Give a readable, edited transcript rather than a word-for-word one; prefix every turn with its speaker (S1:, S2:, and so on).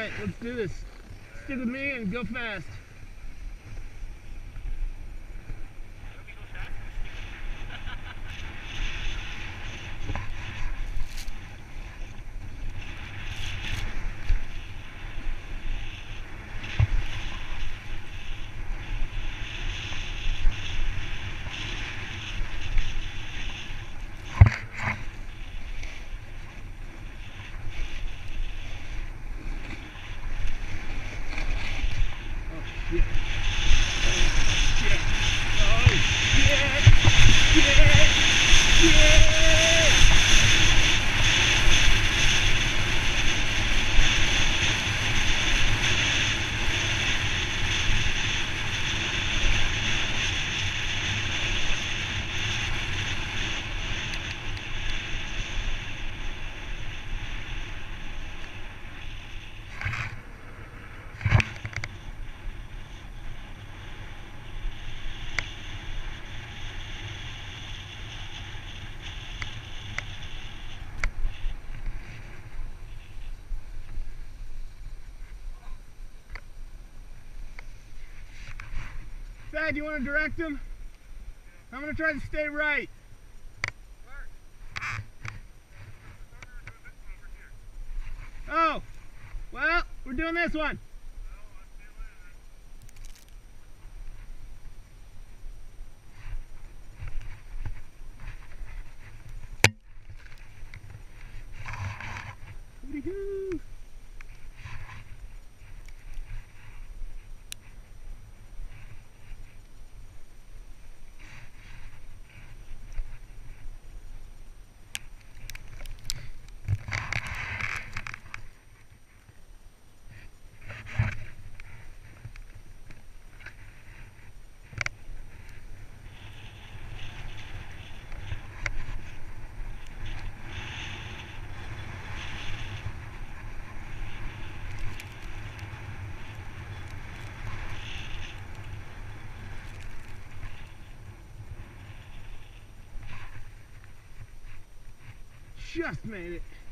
S1: Alright, let's do this. Stick with me and go fast. Thad, you want to direct him? I'm going to try to stay right. Oh, well, we're doing this one. Woo-hoo. Just made it.